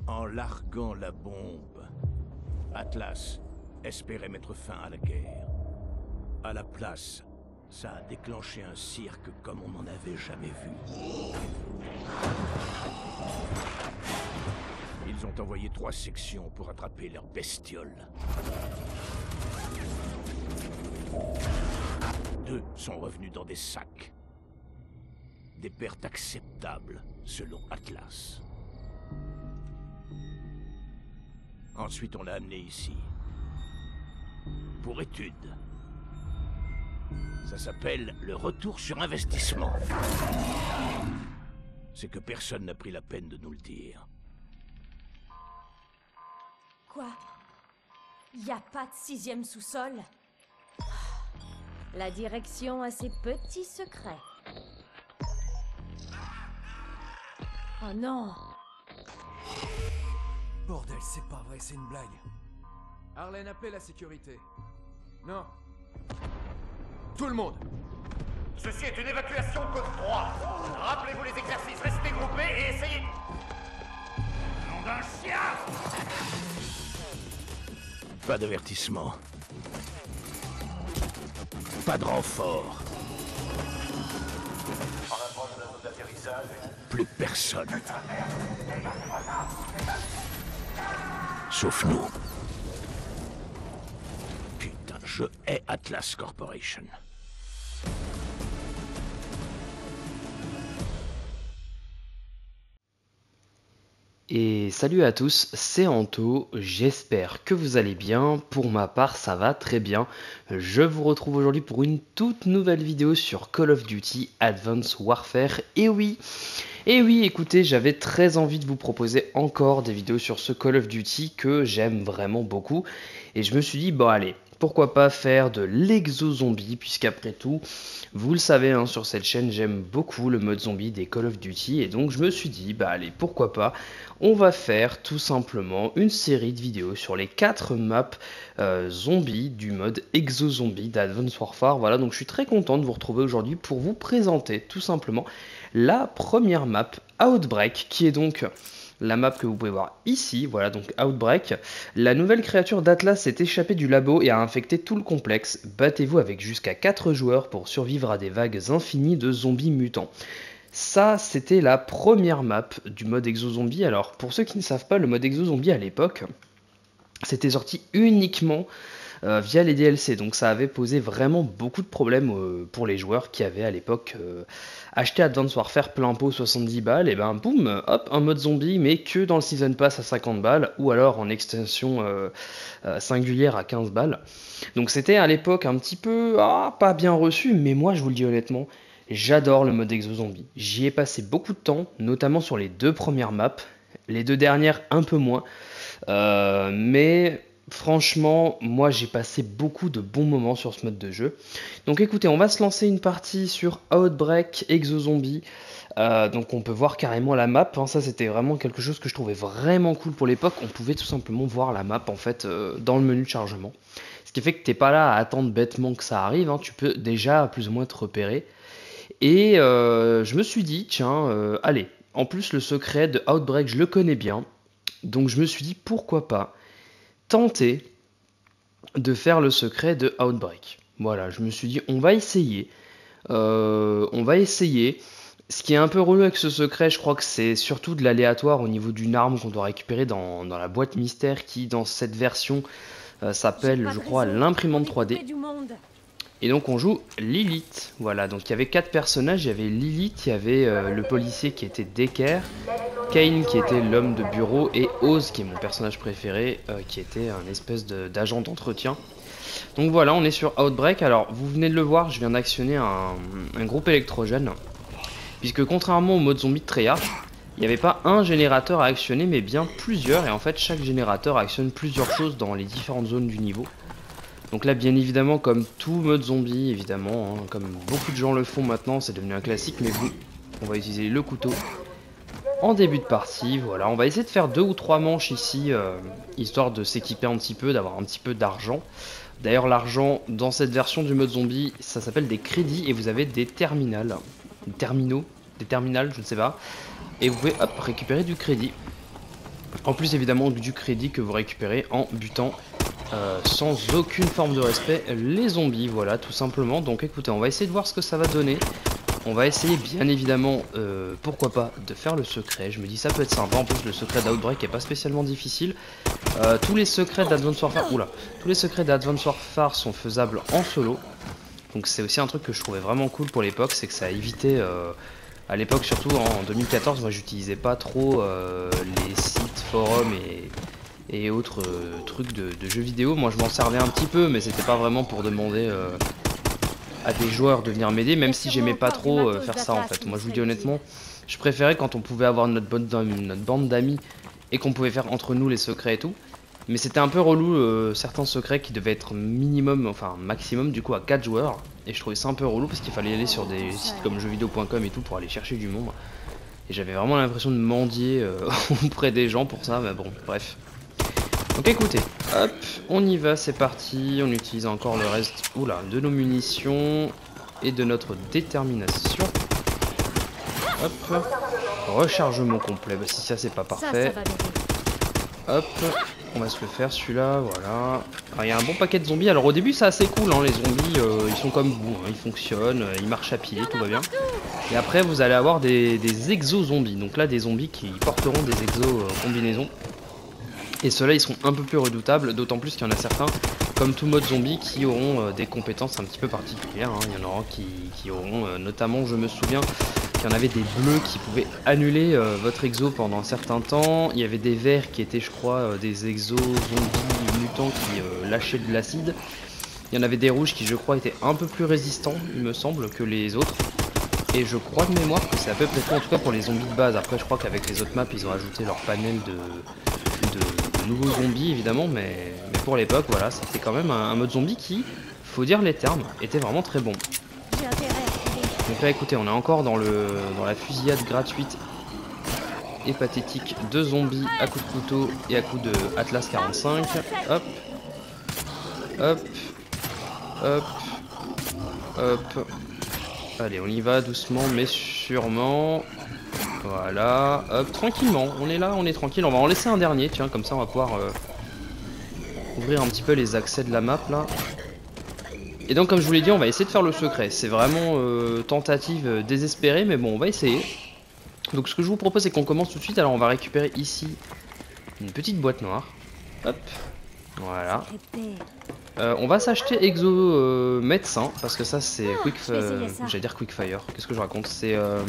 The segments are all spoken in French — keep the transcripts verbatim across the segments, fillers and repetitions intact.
En larguant la bombe, Atlas espérait mettre fin à la guerre. À la place, ça a déclenché un cirque comme on n'en avait jamais vu. Ils ont envoyé trois sections pour attraper leurs bestioles. Deux sont revenus dans des sacs. Des pertes acceptables, selon Atlas. Ensuite, on l'a amené ici. Pour étude. Ça s'appelle le retour sur investissement. C'est que personne n'a pris la peine de nous le dire. Quoi? Y a pas de sixième sous-sol? La direction a ses petits secrets. Oh non! Bordel, c'est pas vrai, c'est une blague. Arlen, appelez la sécurité. Non. Tout le monde! Ceci est une évacuation code trois. Rappelez-vous les exercices, restez groupés et essayez... Nom d'un chien! Pas d'avertissement. Pas de renfort. En approche de la zone d'atterrissage. Plus personne. Sauf nous. Putain, je hais Atlas Corporation. Et salut à tous, c'est Anto, j'espère que vous allez bien, pour ma part ça va très bien. Je vous retrouve aujourd'hui pour une toute nouvelle vidéo sur Call of Duty Advanced Warfare, et oui, et oui écoutez, j'avais très envie de vous proposer encore des vidéos sur ce Call of Duty que j'aime vraiment beaucoup, et je me suis dit bon allez, pourquoi pas faire de l'exo-zombie, puisqu'après tout, vous le savez, hein, sur cette chaîne, j'aime beaucoup le mode zombie des Call of Duty, et donc je me suis dit, bah allez, pourquoi pas, on va faire tout simplement une série de vidéos sur les quatre maps euh, zombies du mode exo-zombie d'Advanced Warfare. Voilà, donc je suis très content de vous retrouver aujourd'hui pour vous présenter tout simplement la première map Outbreak, qui est donc... la map que vous pouvez voir ici, voilà donc Outbreak. La nouvelle créature d'Atlas s'est échappée du labo et a infecté tout le complexe. Battez-vous avec jusqu'à quatre joueurs pour survivre à des vagues infinies de zombies mutants. Ça, c'était la première map du mode exo-zombie. Alors, pour ceux qui ne savent pas, le mode exo-zombie à l'époque, c'était sorti uniquement euh, via les D L C. Donc ça avait posé vraiment beaucoup de problèmes euh, pour les joueurs qui avaient à l'époque euh, acheté Advanced Warfare plein pot soixante-dix balles. Et ben boum, hop, un mode zombie, mais que dans le Season Pass à cinquante balles, ou alors en extension euh, euh, singulière à quinze balles. Donc c'était à l'époque un petit peu, ah, pas bien reçu, mais moi je vous le dis honnêtement, j'adore le mode exo-zombie. J'y ai passé beaucoup de temps, notamment sur les deux premières maps, les deux dernières un peu moins, euh, mais... franchement, moi j'ai passé beaucoup de bons moments sur ce mode de jeu. Donc écoutez, on va se lancer une partie sur Outbreak Exo-Zombie. Euh, donc on peut voir carrément la map, hein. Ça c'était vraiment quelque chose que je trouvais vraiment cool pour l'époque. On pouvait tout simplement voir la map en fait euh, dans le menu de chargement. Ce qui fait que t'es pas là à attendre bêtement que ça arrive, hein. Tu peux déjà plus ou moins te repérer. Et euh, je me suis dit, tiens, euh, allez, en plus le secret de Outbreak je le connais bien. Donc je me suis dit pourquoi pas tenter de faire le secret de Outbreak. Voilà, je me suis dit, on va essayer. Euh, on va essayer. Ce qui est un peu relou avec ce secret, je crois que c'est surtout de l'aléatoire au niveau d'une arme qu'on doit récupérer dans, dans la boîte mystère qui, dans cette version, euh, s'appelle, je crois, l'imprimante trois D. Et donc on joue Lilith. Voilà, donc il y avait quatre personnages. Il y avait Lilith, il y avait euh, le policier qui était Decker, Kane qui était l'homme de bureau, et Oz qui est mon personnage préféré, euh, qui était un espèce d'agent d'entretien. Donc voilà, on est sur Outbreak. Alors vous venez de le voir, je viens d'actionner un, un groupe électrogène, puisque contrairement au mode zombie de Treyarch, il n'y avait pas un générateur à actionner mais bien plusieurs, et en fait chaque générateur actionne plusieurs choses dans les différentes zones du niveau. Donc là bien évidemment, comme tout mode zombie évidemment, hein, comme beaucoup de gens le font maintenant, c'est devenu un classique, mais vous, on va utiliser le couteau en début de partie. Voilà, on va essayer de faire deux ou trois manches ici, euh, histoire de s'équiper un petit peu, d'avoir un petit peu d'argent. D'ailleurs l'argent dans cette version du mode zombie, ça s'appelle des crédits, et vous avez des terminales, des terminaux, des terminales, je ne sais pas, et vous pouvez hop récupérer du crédit. En plus évidemment du crédit que vous récupérez en butant euh, sans aucune forme de respect les zombies, voilà tout simplement. Donc écoutez, on va essayer de voir ce que ça va donner. On va essayer bien évidemment, euh, pourquoi pas, de faire le secret. Je me dis ça peut être sympa, en plus le secret d'Outbreak est pas spécialement difficile. Euh, tous les secrets d'Advance Warfare, oula, tous les secrets d'Advance Warfare sont faisables en solo. Donc c'est aussi un truc que je trouvais vraiment cool pour l'époque, c'est que ça a évité... Euh, à l'époque, surtout en deux mille quatorze, moi j'utilisais pas trop euh, les sites, forums et, et autres euh, trucs de, de jeux vidéo. Moi je m'en servais un petit peu, mais c'était pas vraiment pour demander euh, à des joueurs de venir m'aider, même si j'aimais pas trop euh, faire ça en fait. Moi je vous dis honnêtement, je préférais quand on pouvait avoir notre, bonne, notre bande d'amis et qu'on pouvait faire entre nous les secrets et tout. Mais c'était un peu relou euh, certains secrets qui devaient être minimum, enfin maximum du coup à quatre joueurs. Et je trouvais ça un peu relou parce qu'il fallait aller sur des sites comme jeux vidéo point com et tout pour aller chercher du monde. Et j'avais vraiment l'impression de mendier euh, auprès des gens pour ça, mais bon, bref. Donc écoutez, hop, on y va, c'est parti. On utilise encore le reste, oula, de nos munitions et de notre détermination. Hop, rechargement complet, bah si ça c'est pas parfait. Hop, on va se le faire celui-là, voilà. Il y a un bon paquet de zombies. Alors au début c'est assez cool, hein, les zombies, euh, ils sont comme vous, hein, ils fonctionnent, euh, ils marchent à pied, tout va bien. Et après vous allez avoir des, des exo-zombies. Donc là des zombies qui porteront des exo-combinaisons. Et ceux-là ils seront un peu plus redoutables, d'autant plus qu'il y en a certains, comme tout mode zombie, qui auront euh, des compétences un petit peu particulières. Hein. Il y en aura qui, qui auront, euh, notamment je me souviens, qu'il y en avait des bleus qui pouvaient annuler euh, votre exo pendant un certain temps. Il y avait des verts qui étaient je crois euh, des exos zombies mutants qui euh, lâchaient de l'acide. Il y en avait des rouges qui je crois étaient un peu plus résistants il me semble que les autres. Et je crois de mémoire que c'est à peu près tout en tout cas pour les zombies de base. Après je crois qu'avec les autres maps ils ont ajouté leur panel de, de, de nouveaux zombies évidemment. Mais, mais pour l'époque voilà, c'était quand même un, un mode zombie qui, faut dire les termes, était vraiment très bon. Donc là écoutez, on est encore dans, le, dans la fusillade gratuite et pathétique de zombies à coups de couteau et à coups de Atlas quarante-cinq. Hop, hop, hop, hop. Allez, on y va doucement mais sûrement. Voilà, hop, tranquillement. On est là, on est tranquille. On va en laisser un dernier, tiens, comme ça on va pouvoir euh, ouvrir un petit peu les accès de la map là. Et donc comme je vous l'ai dit, on va essayer de faire le secret. C'est vraiment euh, tentative euh, désespérée, mais bon, on va essayer. Donc ce que je vous propose, c'est qu'on commence tout de suite. Alors on va récupérer ici une petite boîte noire. Hop, voilà. Euh, on va s'acheter Exo euh, médecin, parce que ça c'est quick... Euh, J'allais dire quick fire, qu'est-ce que je raconte? C'est... Euh,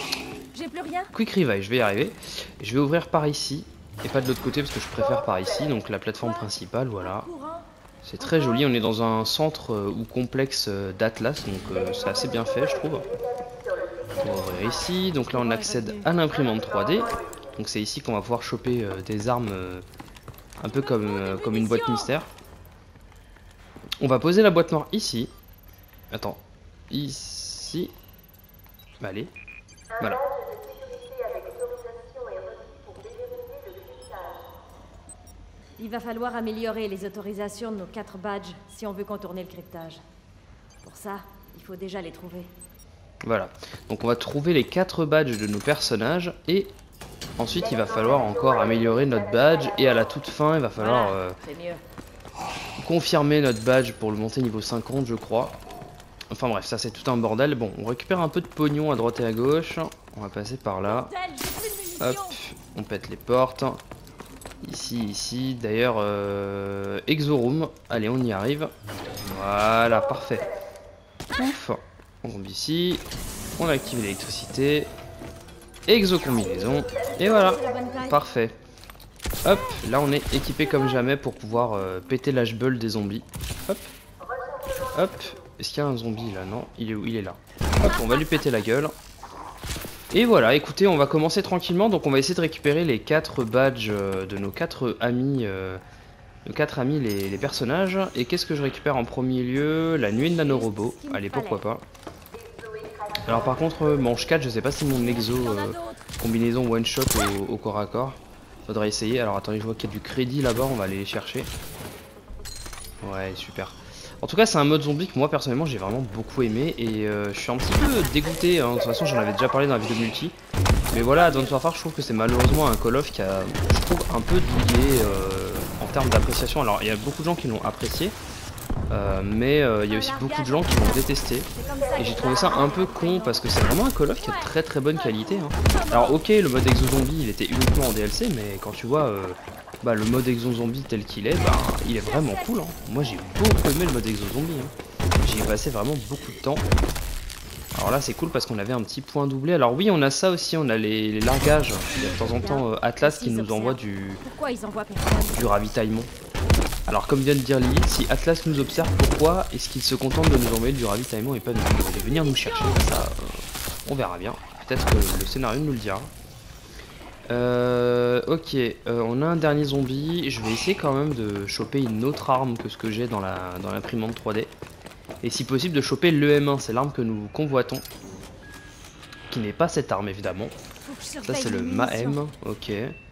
quick revive, je vais y arriver. Je vais ouvrir par ici, et pas de l'autre côté, parce que je préfère par ici. Donc la plateforme principale, voilà. C'est très joli, on est dans un centre euh, ou complexe euh, d'Atlas, donc euh, c'est assez bien fait je trouve. On va ouvrir ici, donc là on accède à l'imprimante trois D. Donc c'est ici qu'on va pouvoir choper euh, des armes euh, un peu comme, euh, comme une boîte mystère. On va poser la boîte noire ici. Attends, ici. Bah, allez, voilà. Il va falloir améliorer les autorisations de nos quatre badges si on veut contourner le cryptage. Pour ça, il faut déjà les trouver. Voilà, donc on va trouver les quatre badges de nos personnages et ensuite il va falloir encore améliorer notre badge et à la toute fin il va falloir euh, confirmer notre badge pour le monter niveau cinquante je crois. Enfin bref, ça c'est tout un bordel. Bon, on récupère un peu de pognon à droite et à gauche. On va passer par là. Hop, on pète les portes. Ici, ici, d'ailleurs, euh, Exoroom. Allez, on y arrive. Voilà, parfait. Ouf. On tombe ici. On active l'électricité. Exo combinaison. Et voilà, parfait. Hop, là on est équipé comme jamais pour pouvoir euh, péter l'H-Bull des zombies. Hop, hop. Est-ce qu'il y a un zombie là? Non, il est où? Il est là. Hop, on va lui péter la gueule. Et voilà, écoutez, on va commencer tranquillement. Donc on va essayer de récupérer les quatre badges de nos quatre amis, euh, nos quatre amis les, les personnages. Et qu'est-ce que je récupère en premier lieu? La nuée de nanorobot. Allez, pourquoi pas. Alors par contre, manche quatre, je sais pas si mon exo euh, combinaison one shot au, au corps à corps. Faudrait essayer. Alors attendez, je vois qu'il y a du crédit là-bas, on va aller les chercher. Ouais, super. En tout cas, c'est un mode zombie que moi personnellement j'ai vraiment beaucoup aimé et euh, je suis un petit peu dégoûté. Hein. De toute façon, j'en avais déjà parlé dans la vidéo multi. Mais voilà, Advanced Warfare, je trouve que c'est malheureusement un Call of qui a, je trouve, un peu douillé euh, en termes d'appréciation. Alors, il y a beaucoup de gens qui l'ont apprécié, euh, mais euh, il y a aussi beaucoup de gens qui l'ont détesté. Et j'ai trouvé ça un peu con parce que c'est vraiment un Call of qui a de très très bonne qualité. Hein. Alors, ok, le mode Exo Zombie, il était uniquement en D L C, mais quand tu vois euh, bah, le mode Exo Zombie tel qu'il est, bah, il est vraiment cool. Hein. Moi, j'ai beaucoup aimé le mode Exo Zombie. Hein. J'y ai passé vraiment beaucoup de temps. Alors là c'est cool parce qu'on avait un petit point doublé. Alors oui, on a ça aussi, on a les, les largages. Il y a de temps en temps euh, Atlas qui nous envoie du, du ravitaillement. Alors comme vient de dire Lilith, si Atlas nous observe, pourquoi est-ce qu'il se contente de nous envoyer du ravitaillement et pas de, de venir nous chercher? Ça, euh, on verra bien. Peut-être que le scénario nous le dira. Euh, ok, euh, on a un dernier zombie. Je vais essayer quand même de choper une autre arme que ce que j'ai dans la dans l'imprimante trois D. Et si possible de choper l'E M un, c'est l'arme que nous convoitons. Qui n'est pas cette arme évidemment. Ça c'est le M A M, ok.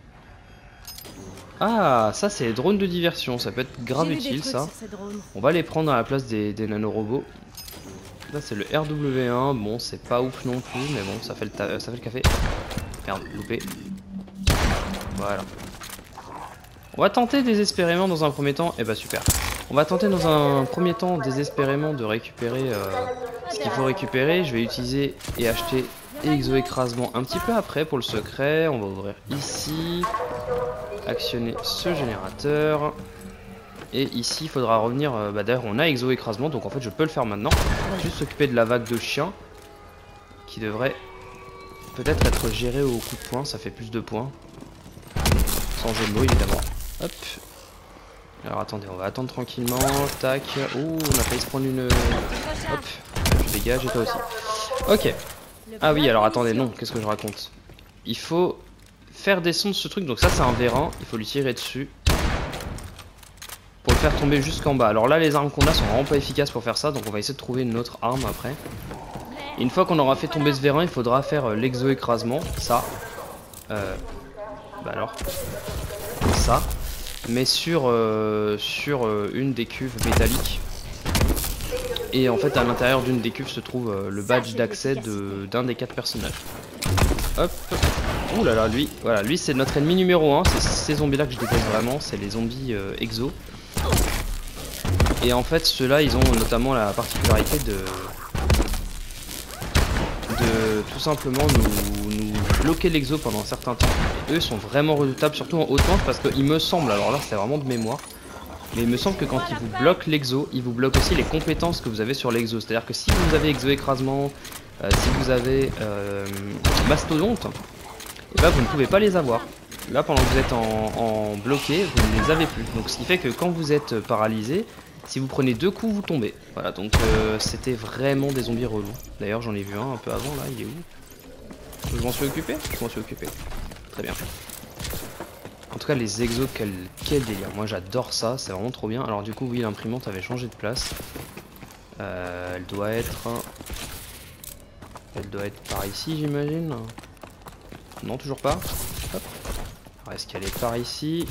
Ah, ça c'est les drones de diversion, ça peut être grave utile ça. On va les prendre à la place des, des nanorobots. Là c'est le R W un, bon c'est pas ouf non plus, mais bon ça fait le, ta ça fait le café. Merde, loupé. Voilà. On va tenter désespérément dans un premier temps, et bah super. On va tenter dans un premier temps désespérément de récupérer euh, ce qu'il faut récupérer. Je vais utiliser et acheter exo-écrasement un petit peu après pour le secret. On va ouvrir ici, actionner ce générateur. Et ici il faudra revenir, euh, bah d'ailleurs on a exo-écrasement donc en fait je peux le faire maintenant. Juste s'occuper de la vague de chiens qui devrait peut-être être gérée au coup de poing, ça fait plus de points. Sans jeu de mots évidemment. Hop. Alors attendez, on va attendre tranquillement. Tac. Ouh, on a failli se prendre une... Hop. Je dégage et toi aussi. Ok. Ah oui, alors attendez, non, qu'est-ce que je raconte? Il faut faire descendre ce truc. Donc ça c'est un vérin, il faut lui tirer dessus. Pour le faire tomber jusqu'en bas. Alors là les armes qu'on a sont vraiment pas efficaces pour faire ça. Donc on va essayer de trouver une autre arme après. Et une fois qu'on aura fait tomber ce vérin, il faudra faire l'exo-écrasement. Ça. Euh... Bah alors. Ça. Mais sur, euh, sur euh, une des cuves métalliques. Et en fait à l'intérieur d'une des cuves se trouve euh, le badge d'accès d'un des quatre personnages. Hop. Ouh là là, lui, voilà, lui c'est notre ennemi numéro un. C'est ces zombies là que je déteste vraiment, c'est les zombies euh, exo. Et en fait ceux-là ils ont notamment la particularité de de tout simplement nous, nous bloquer l'exo pendant un certain temps. Et eux sont vraiment redoutables, surtout en haute manche, parce qu'il me semble, alors là c'est vraiment de mémoire, mais il me semble que quand ils vous bloquent l'exo, ils vous bloquent aussi les compétences que vous avez sur l'exo. C'est à dire que si vous avez exo écrasement, euh, si vous avez euh, mastodonte, et bah vous ne pouvez pas les avoir. Là pendant que vous êtes en, en bloqué, vous ne les avez plus. Donc ce qui fait que quand vous êtes paralysé, si vous prenez deux coups, vous tombez. Voilà, donc euh, c'était vraiment des zombies relous. D'ailleurs, j'en ai vu un un peu avant, là, il est où? Je m'en suis occupé? Je m'en suis occupé. Très bien. En tout cas, les exos, quel, quel délire. Moi, j'adore ça, c'est vraiment trop bien. Alors du coup, oui, l'imprimante avait changé de place. Euh, elle doit être... Elle doit être par ici, j'imagine. Non, toujours pas. Hop. Alors, est-ce qu'elle est par ici?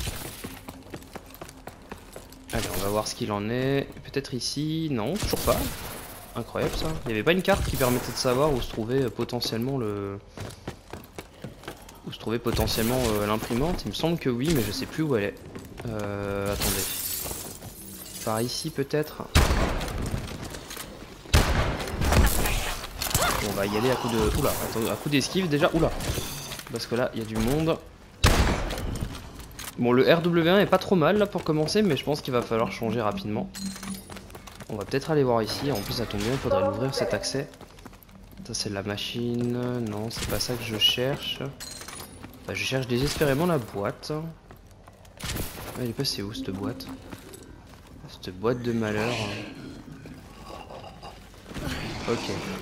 Allez, on va voir ce qu'il en est. Peut-être ici. Non, toujours pas. Incroyable ça. Il n'y avait pas une carte qui permettait de savoir où se trouvait potentiellement le... Où se trouvait potentiellement euh, l'imprimante. Il me semble que oui, mais je sais plus où elle est. Euh, attendez. Par ici peut-être. On va y aller à coup de... Oula, attends, à coup d'esquive déjà. Oula. Parce que là, il y a du monde. Bon, le R W un est pas trop mal là pour commencer, mais je pense qu'il va falloir changer rapidement. On va peut-être aller voir ici. En plus, ça tombe bien, il faudrait l'ouvrir cet accès. Ça, c'est la machine. Non, c'est pas ça que je cherche. Bah, je cherche désespérément la boîte. Elle est passée où cette boîte? Cette boîte de malheur. Ok.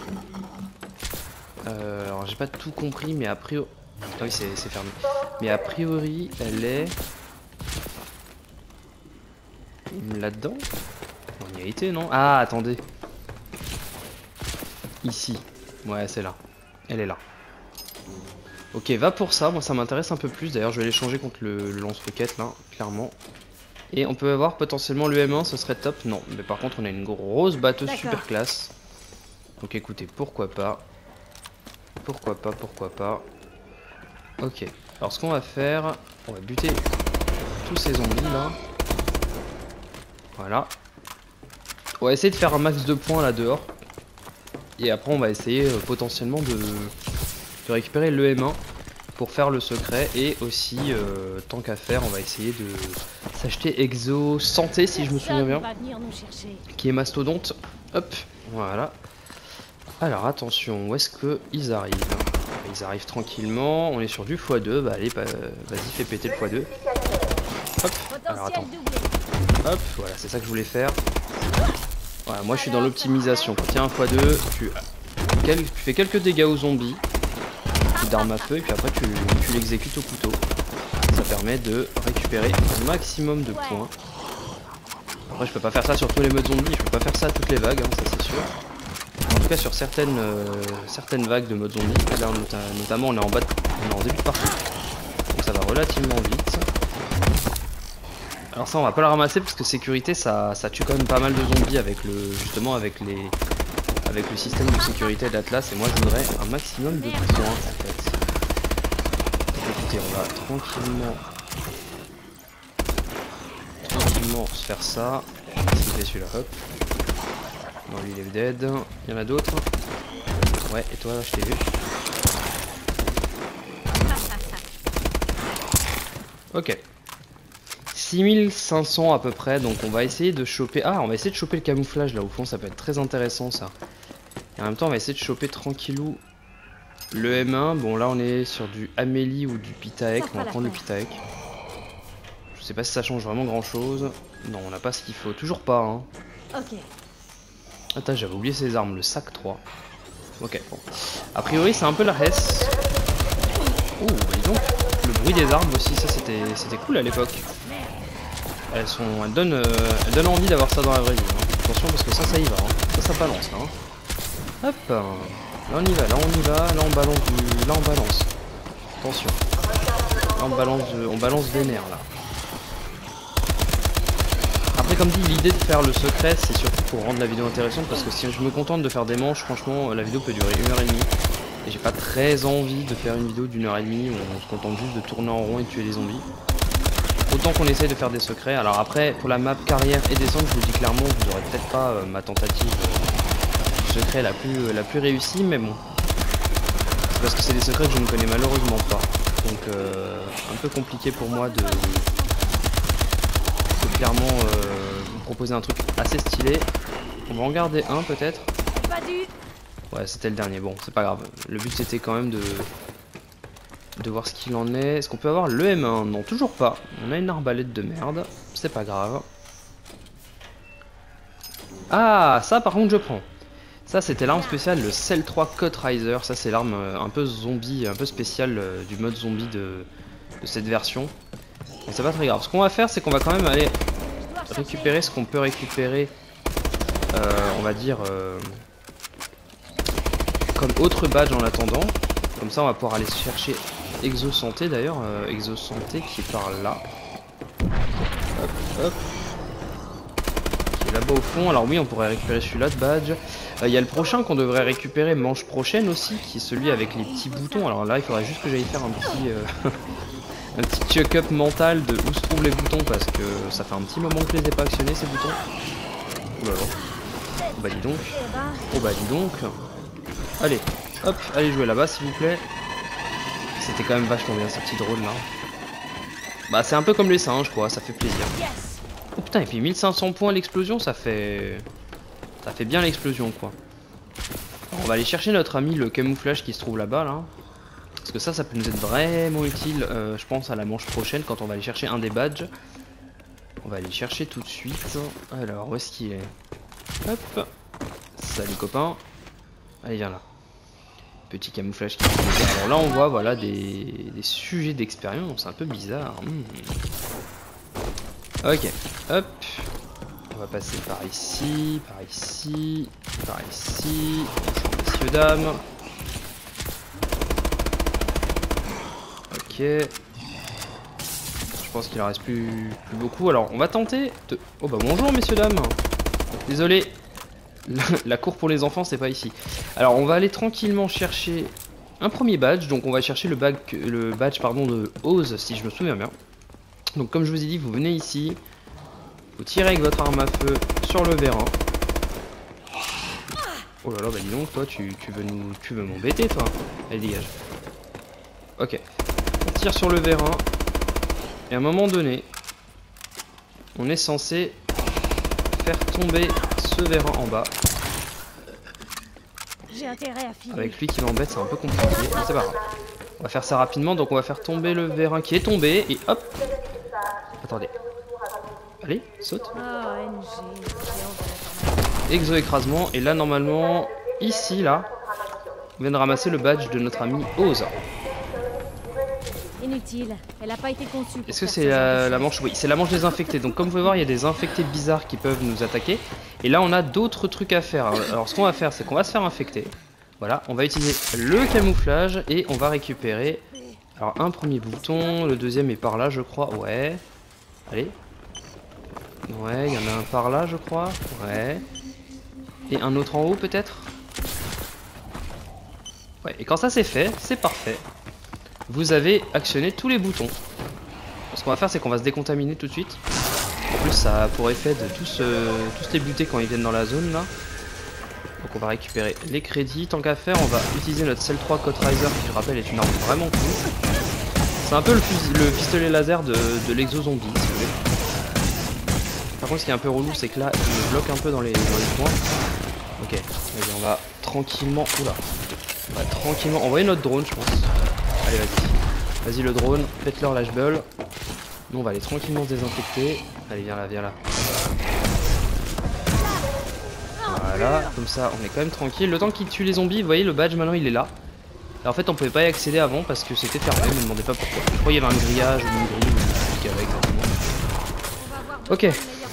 Euh, alors, j'ai pas tout compris, mais a priori. Ah oui, c'est fermé. Mais a priori, elle est là-dedans. On y a été, non? Ah, attendez. Ici. Ouais, c'est là. Elle est là. Ok, va pour ça. Moi, ça m'intéresse un peu plus. D'ailleurs, je vais l'échanger contre le, le lance-roquette, là, clairement. Et on peut avoir potentiellement l'U M un, ce serait top. Non, mais par contre, on a une grosse batteuse super classe. Donc écoutez, pourquoi pas. Pourquoi pas, pourquoi pas. Ok. Alors ce qu'on va faire, on va buter tous ces zombies là. Voilà. On va essayer de faire un max de points là dehors. Et après on va essayer euh, potentiellement de, de récupérer le M un pour faire le secret. Et aussi, euh, tant qu'à faire, on va essayer de s'acheter Exo Santé si je me souviens bien. Qui est mastodonte. Hop, voilà. Alors attention, où est-ce qu'ils arrivent? Ils arrivent tranquillement, on est sur du fois deux, bah allez, bah, vas-y, fais péter le fois deux. Hop, alors attends. Hop, voilà, c'est ça que je voulais faire. Voilà, moi je suis dans l'optimisation. Quand il y a un fois deux, tu, quel, tu fais quelques dégâts aux zombies, tu d'armes à feu, et puis après tu, tu l'exécutes au couteau. Ça permet de récupérer un maximum de points. Après je peux pas faire ça sur tous les modes zombies, je peux pas faire ça à toutes les vagues, hein, ça c'est sûr. En tout cas sur certaines, euh, certaines vagues de mode zombie, là not notamment on est en bas, de, on est en début de partie. Donc ça va relativement vite. Alors ça on va pas le ramasser parce que sécurité ça, ça tue quand même pas mal de zombies avec le justement avec les avec le système de sécurité d'Atlas, et moi je voudrais un maximum de points en fait. Donc écoutez, on va tranquillement tranquillement se faire ça. C'est celui-là, hop. Non, lui il est dead. Il y en a d'autres. Ouais, et toi là je t'ai vu. Ok. six mille cinq cents à peu près, donc on va essayer de choper... Ah, on va essayer de choper le camouflage là au fond, ça peut être très intéressant ça. Et en même temps on va essayer de choper tranquillou le M un. Bon là on est sur du Amélie ou du Pitaek, on va prendre le Pitaek. Je sais pas si ça change vraiment grand chose. Non, on n'a pas ce qu'il faut, toujours pas hein. Ok. Attends, j'avais oublié ces armes, le sac trois. Ok, bon. A priori c'est un peu la hesse. Oh, dis donc. Le bruit des armes aussi, ça c'était c'était cool à l'époque. Elles sont, elles donnent, euh, elles donnent envie d'avoir ça dans la vraie vie. Hein. Attention parce que ça, ça y va. Hein. Ça, ça balance là. Hein. Hop. Là on y va, là on y va, là on balance du, là on balance. Attention. Là on balance, on balance des nerfs là. Après comme dit, l'idée de faire le secret c'est surtout pour rendre la vidéo intéressante, parce que si je me contente de faire des manches, franchement la vidéo peut durer une heure et demie. Et j'ai pas très envie de faire une vidéo d'une heure et demie où on se contente juste de tourner en rond et de tuer les zombies. Autant qu'on essaye de faire des secrets. Alors après, pour la map carrière et descente, je vous dis clairement, vous aurez peut-être pas euh, ma tentative euh, secret la plus, euh, la plus réussie, mais bon. C'est parce que c'est des secrets que je ne connais malheureusement pas. Donc euh, un peu compliqué pour moi de, de clairement euh, vous proposer un truc assez stylé. On va en garder un peut-être. Ouais, c'était le dernier, bon, c'est pas grave. Le but c'était quand même de... de voir ce qu'il en est. Est-ce qu'on peut avoir le M un? Non, toujours pas. On a une arbalète de merde, c'est pas grave. Ah, ça par contre je prends. Ça c'était l'arme spéciale, le C E L trois Cutriser. Ça c'est l'arme un peu zombie, un peu spéciale euh, du mode zombie de, de cette version. Mais c'est pas très grave. Ce qu'on va faire c'est qu'on va quand même aller récupérer ce qu'on peut récupérer. Euh, on va dire... Euh, comme autre badge en attendant. Comme ça on va pouvoir aller chercher Exo Santé d'ailleurs, euh, Exo Santé qui est par là. Hop, hop. Qui est là-bas au fond. Alors oui, on pourrait récupérer celui-là de badge. Il euh, y a le prochain qu'on devrait récupérer manche prochaine aussi, qui est celui avec les petits boutons. Alors là il faudrait juste que j'aille faire un petit euh, un petit check-up mental de où se trouvent les boutons, parce que ça fait un petit moment que je les ai pas actionnés ces boutons. Oh là là. Oh bah dis donc. Oh bah dis donc. Allez, hop, allez jouer là-bas s'il vous plaît. C'était quand même vachement bien ce petit drone là. Bah c'est un peu comme les singes quoi, ça fait plaisir. Oh putain, et puis mille cinq cents points l'explosion, ça fait... Ça fait bien l'explosion quoi. Alors, on va aller chercher notre ami le camouflage qui se trouve là-bas là. Parce que ça, ça peut nous être vraiment utile, euh, je pense à la manche prochaine quand on va aller chercher un des badges. On va aller chercher tout de suite. Alors, où est-ce qu'il est? Hop. Salut copain. Allez, viens là. Petit camouflage qui... Alors là, on voit voilà des, des sujets d'expérience. C'est un peu bizarre. Mmh. Ok. Hop. On va passer par ici, par ici, par ici. Bonjour, messieurs, dames. Ok. Je pense qu'il en reste plus, plus beaucoup. Alors, on va tenter de... Oh bah bonjour, messieurs, dames. Désolé. La cour pour les enfants, c'est pas ici. Alors on va aller tranquillement chercher un premier badge. Donc on va chercher le, badge, le badge pardon, de Oz, si je me souviens bien. Donc comme je vous ai dit, vous venez ici, vous tirez avec votre arme à feu sur le vérin. Oh là là, bah dis donc, toi tu, tu veux nous, tu veux m'embêter toi. Allez, dégage. Ok. On tire sur le vérin. Et à un moment donné, on est censé faire tomber ce vérin en bas. J'ai intérêt à filer. Avec lui qui m'embête, c'est un peu compliqué, mais c'est pas grave. On va faire ça rapidement, donc on va faire tomber le vérin qui est tombé, et hop. Attendez. Allez, saute. Oh, N G, j'ai honte de l'information. Exo-écrasement, et là normalement, ici, là, on vient de ramasser le badge de notre ami Oz. Inutile, elle a pas été conçue pour Est-ce que faire c'est ce genre de la, la choses. manche? Oui, c'est la manche des infectés. Donc comme vous pouvez voir, il y a des infectés bizarres qui peuvent nous attaquer. Et là, on a d'autres trucs à faire. Alors ce qu'on va faire, c'est qu'on va se faire infecter. Voilà, on va utiliser le camouflage et on va récupérer... Alors un premier bouton, le deuxième est par là, je crois. Ouais. Allez. Ouais, il y en a un par là, je crois. Ouais. Et un autre en haut, peut-être? Ouais, et quand ça c'est fait, c'est parfait. Vous avez actionné tous les boutons. Ce qu'on va faire, c'est qu'on va se décontaminer tout de suite. En plus, ça a pour effet de tous, euh, tous les buter quand ils viennent dans la zone là. Donc on va récupérer les crédits. Tant qu'à faire, on va utiliser notre Cell trois Cotriser, qui je rappelle est une arme vraiment cool. C'est un peu le, le pistolet laser de, de l'exo-zombie, si vous voulez. Par contre, ce qui est un peu relou, c'est que là, il me bloque un peu dans les, dans les coins. Ok, allez, on va tranquillement... Oula. On va tranquillement envoyer notre drone, je pense. Allez, vas-y. Vas-y, le drone, faites-leur lâche-bulle. Nous, on va aller tranquillement se désinfecter. Allez, viens là, viens là. Voilà, comme ça, on est quand même tranquille. Le temps qu'il tue les zombies, vous voyez, le badge, maintenant, il est là. Et en fait, on pouvait pas y accéder avant parce que c'était fermé, ne me demandez pas pourquoi. Je crois qu'il y avait un grillage ou une grille ou un truc avec, exactement. Ok.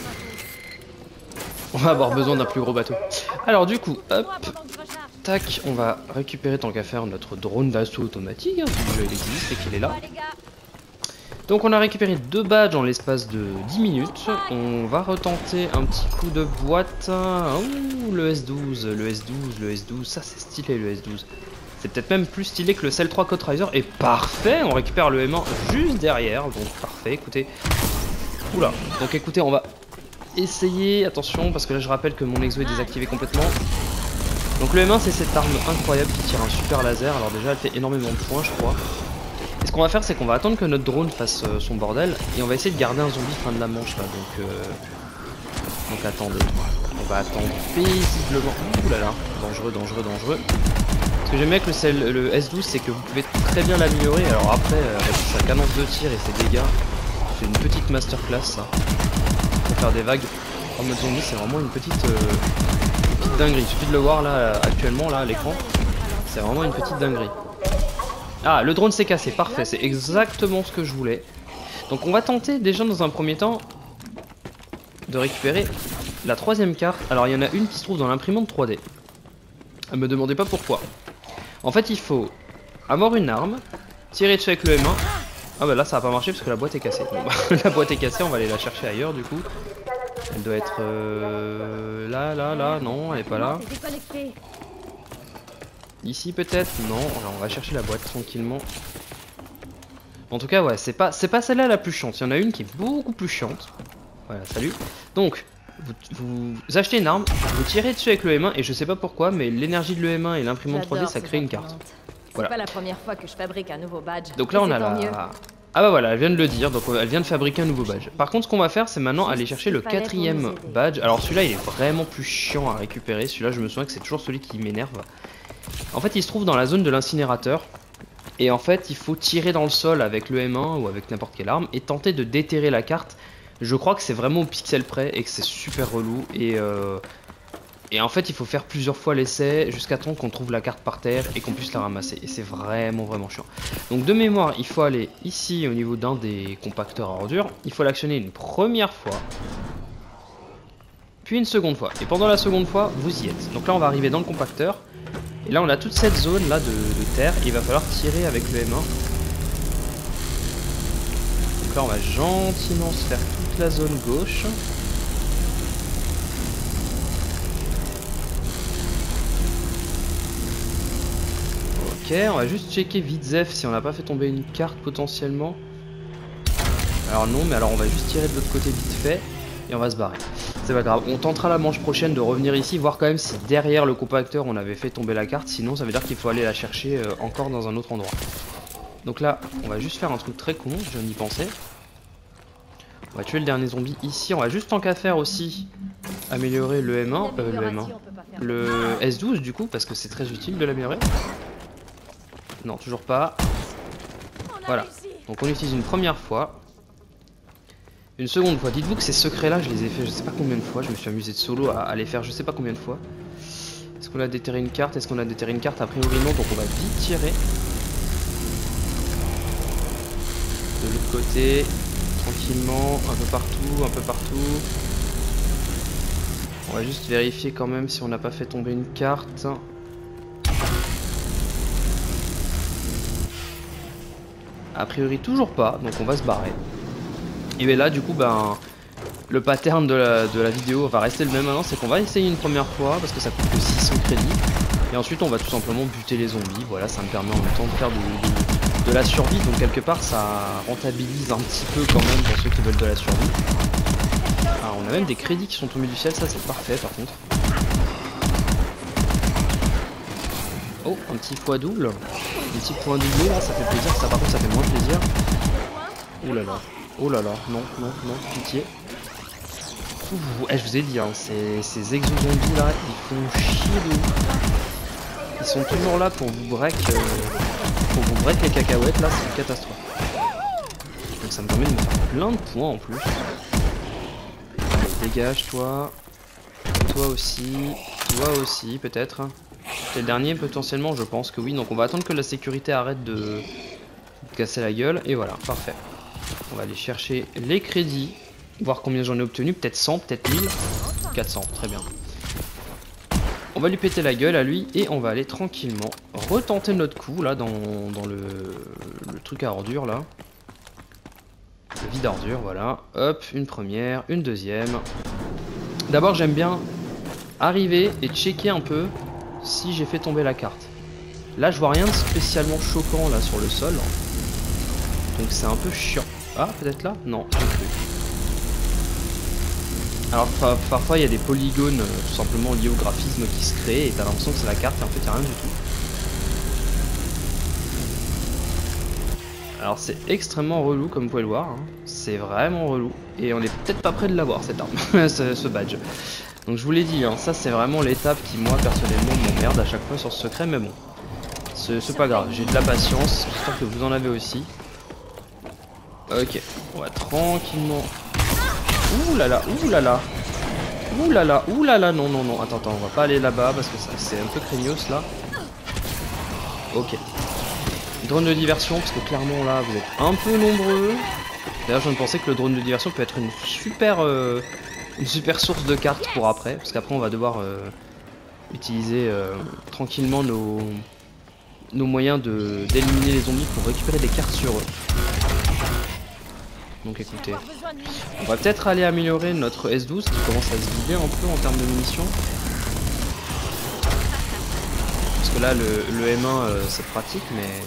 On va avoir besoin d'un plus gros bateau. Alors, du coup, hop. Tac, on va récupérer tant qu'à faire notre drone d'assaut automatique, hein, si déjà il existe et qu'il est là. Donc on a récupéré deux badges en l'espace de dix minutes. On va retenter un petit coup de boîte. Ouh, le S douze, le S douze, le S douze, ça c'est stylé le S douze. C'est peut-être même plus stylé que le Cell trois Cotriser. Et parfait, on récupère le M un juste derrière. Donc parfait, écoutez. Oula, donc écoutez, on va essayer, attention, parce que là je rappelle que mon exo est désactivé complètement. Donc le M un c'est cette arme incroyable qui tire un super laser. Alors déjà elle fait énormément de points je crois. Et ce qu'on va faire c'est qu'on va attendre que notre drone fasse euh, son bordel. Et on va essayer de garder un zombie fin de la manche là. Donc, euh... donc attendez. On va attendre paisiblement. Ouh là là, dangereux, dangereux, dangereux. Ce que j'aime bien avec le, cell, le S douze c'est que vous pouvez très bien l'améliorer. Alors après euh, avec sa cadence de tir et ses dégâts, c'est une petite masterclass ça. Pour faire des vagues en mode zombie c'est vraiment une petite... Euh... dinguerie, il suffit de le voir là actuellement là à l'écran. C'est vraiment une petite dinguerie. Ah, le drone s'est cassé, parfait, c'est exactement ce que je voulais. Donc on va tenter déjà dans un premier temps de récupérer la troisième carte. Alors il y en a une qui se trouve dans l'imprimante trois D. Ne me demandez pas pourquoi. En fait il faut avoir une arme, tirer dessus avec le M un. Ah bah là ça va pas marcher parce que la boîte est cassée. Bon, bah, la boîte est cassée, on va aller la chercher ailleurs du coup. Elle doit être euh, là, là, là, non, elle est pas là. Ici peut-être, non, alors on va chercher la boîte tranquillement. En tout cas ouais, c'est pas, c'est pas celle-là la plus chiante, il y en a une qui est beaucoup plus chiante. Voilà, salut. Donc, vous, vous achetez une arme, vous tirez dessus avec le M un, et je sais pas pourquoi, mais l'énergie de le M un et l'imprimante trois D, ça crée une carte. Voilà. C'est pas la première fois que je fabrique un nouveau badge. Donc là on a la... Ah bah voilà, elle vient de le dire, donc elle vient de fabriquer un nouveau badge. Par contre, ce qu'on va faire, c'est maintenant aller chercher le quatrième badge. Alors celui-là, il est vraiment plus chiant à récupérer. Celui-là, je me souviens que c'est toujours celui qui m'énerve. En fait, il se trouve dans la zone de l'incinérateur. Et en fait, il faut tirer dans le sol avec le M un ou avec n'importe quelle arme et tenter de déterrer la carte. Je crois que c'est vraiment au pixel près et que c'est super relou. Et... Euh... Et en fait il faut faire plusieurs fois l'essai jusqu'à temps qu'on trouve la carte par terre et qu'on puisse la ramasser. Et c'est vraiment vraiment chiant. Donc de mémoire il faut aller ici au niveau d'un des compacteurs à ordures. Il faut l'actionner une première fois. Puis une seconde fois. Et pendant la seconde fois vous y êtes. Donc là on va arriver dans le compacteur. Et là on a toute cette zone là de, de terre. Et il va falloir tirer avec le M un. Donc là on va gentiment se faire toute la zone gauche. Ok, Ok, on va juste checker vite Zef si on n'a pas fait tomber une carte potentiellement. Alors non, mais alors on va juste tirer de l'autre côté vite fait et on va se barrer. C'est pas grave, on tentera la manche prochaine de revenir ici, voir quand même si derrière le compacteur on avait fait tomber la carte, sinon ça veut dire qu'il faut aller la chercher euh, encore dans un autre endroit. Donc là, on va juste faire un truc très con, je viens d'y penser. On va tuer le dernier zombie ici, on va juste tant qu'à faire aussi améliorer le M un, euh, le M un, le S douze du coup, parce que c'est très utile de l'améliorer. Non, toujours pas. Voilà, donc on utilise une première fois. Une seconde fois, dites-vous que ces secrets là je les ai fait je sais pas combien de fois, je me suis amusé de solo à, à les faire je sais pas combien de fois. Est-ce qu'on a déterré une carte? Est-ce qu'on a déterré une carte? A priori non, donc on va vite tirer. De l'autre côté, tranquillement, un peu partout, un peu partout. On va juste vérifier quand même si on n'a pas fait tomber une carte. A priori toujours pas, donc on va se barrer. Et bien là du coup ben le pattern de la, de la vidéo va rester le même maintenant, c'est qu'on va essayer une première fois parce que ça coûte que six cents crédits. Et ensuite on va tout simplement buter les zombies, voilà, ça me permet en même temps de faire de, de, de la survie, donc quelque part ça rentabilise un petit peu quand même pour ceux qui veulent de la survie. Alors on a même des crédits qui sont tombés du ciel, ça c'est parfait par contre. Oh, un petit fois double, un petit point doublé là, ça fait plaisir, ça par contre ça fait moins plaisir. Ouh là là. Oh là là, non, non, non, pitié. Ouh, eh, je vous ai dit, hein, ces, ces exo-zombies là, ils font chier de ouf. Ils sont toujours là pour vous break, euh, pour vous break les cacahuètes, là, c'est une catastrophe. Donc ça me permet de me faire plein de points en plus. Allez, dégage toi. Toi aussi. Toi aussi, peut-être. C'est le dernier, potentiellement, je pense que oui. Donc on va attendre que la sécurité arrête de, de casser la gueule. Et voilà, parfait. On va aller chercher les crédits, voir combien j'en ai obtenu, peut-être cent, peut-être mille, quatre cents, très bien. On va lui péter la gueule à lui et on va aller tranquillement retenter notre coup là dans, dans le, le truc à ordures là. Le vide ordure, voilà. Hop, une première, une deuxième. D'abord j'aime bien arriver et checker un peu si j'ai fait tomber la carte. Là je vois rien de spécialement choquant là sur le sol. Donc c'est un peu chiant. Ah, peut-être là? Non, j'ai cru. Alors parfois il y a des polygones euh, tout simplement liés au graphisme qui se créent et t'as l'impression que c'est la carte et en fait il n'y a rien du tout. Alors c'est extrêmement relou comme vous pouvez le voir, hein. C'est vraiment relou et on est peut-être pas près de l'avoir cette arme, ce, ce badge. Donc je vous l'ai dit, hein, ça c'est vraiment l'étape qui moi personnellement m'emmerde à chaque fois sur ce secret, mais bon, c'est pas grave, j'ai de la patience, j'espère que vous en avez aussi. Ok, on va tranquillement. Ouh là là, ouh là là. Ouh là là, ouh là là, non, non, non, attends, attends, on va pas aller là-bas parce que c'est un peu craignos là. Ok. Drone de diversion, parce que clairement là, vous êtes un peu nombreux. D'ailleurs, je viens de penser que le drone de diversion peut être une super, euh, une super source de cartes pour après, parce qu'après on va devoir euh, utiliser euh, tranquillement nos, nos moyens de d'éliminer les zombies pour récupérer des cartes sur eux. Donc écoutez, on va peut-être aller améliorer notre S douze qui commence à se vider un peu en termes de munitions. Parce que là le, le M un euh, c'est pratique mais...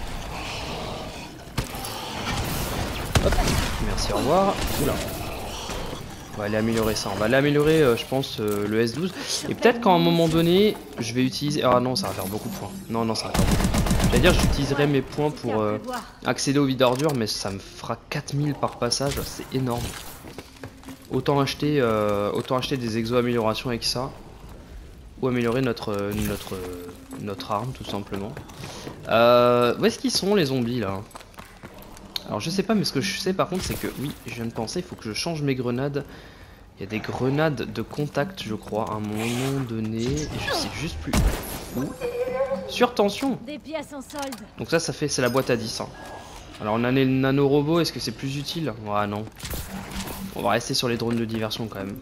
Hop, merci, au revoir. Oula. On va aller améliorer ça, on va aller améliorer euh, je pense euh, le S douze. Et peut-être qu'à un moment donné je vais utiliser... Ah non, ça va faire beaucoup de points. Non, non, ça va faire beaucoup de points. J'allais dire j'utiliserai mes points pour euh, accéder au vide ordure, mais ça me fera quatre mille par passage, c'est énorme. Autant acheter, euh, autant acheter des exo améliorations avec ça, ou améliorer notre, notre, notre arme tout simplement. Euh, où est-ce qu'ils sont les zombies là? Alors je sais pas, mais ce que je sais par contre c'est que, oui, je viens de penser, il faut que je change mes grenades. Il y a des grenades de contact je crois à un moment donné, et je sais juste plus où. Sur tension. Des pièces en solde. Donc ça, ça fait, c'est la boîte à dix. Hein. Alors on a les nanorobots, est-ce que c'est plus utile? Ah non. On va rester sur les drones de diversion quand même.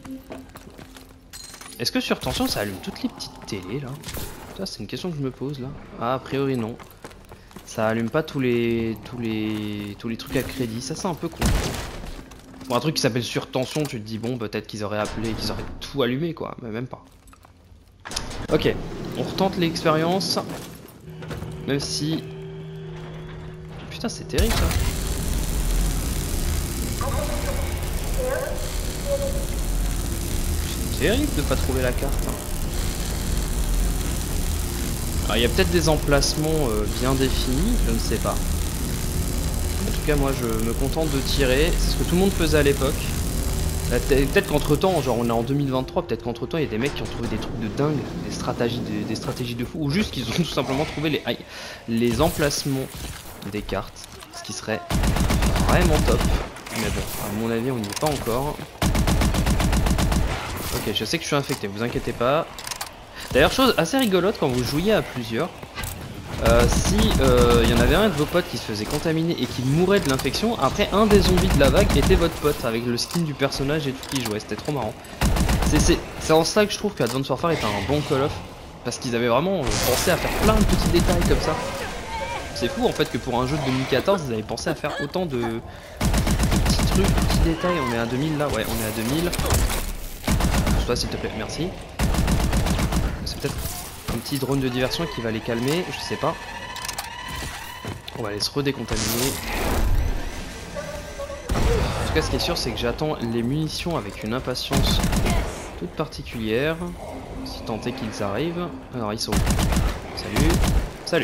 Est-ce que sur tension ça allume toutes les petites télés là? Ça c'est une question que je me pose là. Ah, a priori non. Ça allume pas tous les tous les tous les trucs à crédit. Ça c'est un peu con. Bon, un truc qui s'appelle sur tension, tu te dis bon peut-être qu'ils auraient appelé, qu'ils auraient tout allumé quoi, mais même pas. Ok, on retente l'expérience. Même si... Putain, c'est terrible ça. C'est terrible de pas trouver la carte. Hein. Alors il y a peut-être des emplacements euh, bien définis, je ne sais pas. En tout cas moi je me contente de tirer, c'est ce que tout le monde faisait à l'époque. Peut-être qu'entre temps, genre on est en deux mille vingt-trois, peut-être qu'entre temps il y a des mecs qui ont trouvé des trucs de dingue, des stratégies de, des stratégies de fou, ou juste qu'ils ont tout simplement trouvé les, les emplacements des cartes, ce qui serait vraiment top. Mais bon, à mon avis on n'y est pas encore. Ok, je sais que je suis infecté, vous inquiétez pas. D'ailleurs, chose assez rigolote quand vous jouiez à plusieurs, euh, si il euh, y en avait un de vos potes qui se faisait contaminer et qui mourait de l'infection, après un des zombies de la vague était votre pote avec le skin du personnage et tout qui jouait, c'était trop marrant. C'est en ça que je trouve qu'Advanced Warfare est un bon Call of, parce qu'ils avaient vraiment pensé à faire plein de petits détails comme ça. C'est fou en fait que pour un jeu de deux mille quatorze, ils avaient pensé à faire autant de, de petits trucs, de petits détails. On est à deux mille là, ouais, on est à deux mille. Toi s'il te plaît, merci. C'est peut-être un petit drone de diversion qui va les calmer, je sais pas. On va aller se redécontaminer. En tout cas, ce qui est sûr, c'est que j'attends les munitions avec une impatience toute particulière. Si tant est qu'ils arrivent. Alors, ils sont où? Salut. Salut.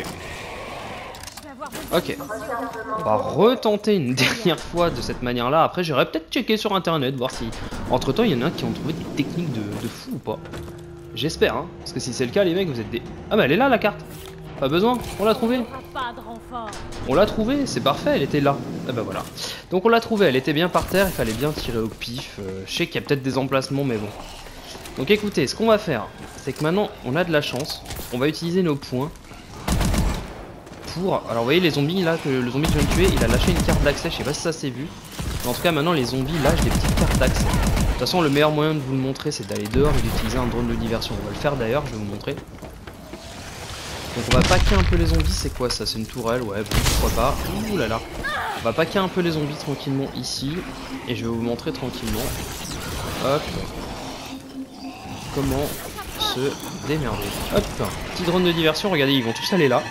Ok. On va retenter une dernière fois de cette manière-là. Après, j'irai peut-être checker sur internet, voir si entre temps il y en a qui ont trouvé des techniques de, de fou ou pas. J'espère, hein. Parce que si c'est le cas, les mecs, vous êtes des. Ah, bah elle est là la carte. Pas besoin, on l'a trouvée. On l'a trouvée, c'est parfait, elle était là. Ah, bah voilà. Donc on l'a trouvée, elle était bien par terre, il fallait bien tirer au pif. Euh, je sais qu'il y a peut-être des emplacements, mais bon. Donc écoutez, ce qu'on va faire, c'est que maintenant on a de la chance. On va utiliser nos points. Pour... Alors vous voyez les zombies là, que le zombie que je viens de tuer, il a lâché une carte d'accès, je sais pas si ça s'est vu. Mais en tout cas maintenant les zombies lâchent des petites cartes d'accès. De toute façon le meilleur moyen de vous le montrer c'est d'aller dehors et d'utiliser un drone de diversion. On va le faire d'ailleurs, je vais vous montrer. Donc on va paquer un peu les zombies, c'est quoi ça? C'est une tourelle, ouais, bon, pourquoi pas. Ouh là là. On va paquer un peu les zombies tranquillement ici. Et je vais vous montrer tranquillement. Hop. Comment se démerder. Hop. Petit drone de diversion, regardez, ils vont tous aller là.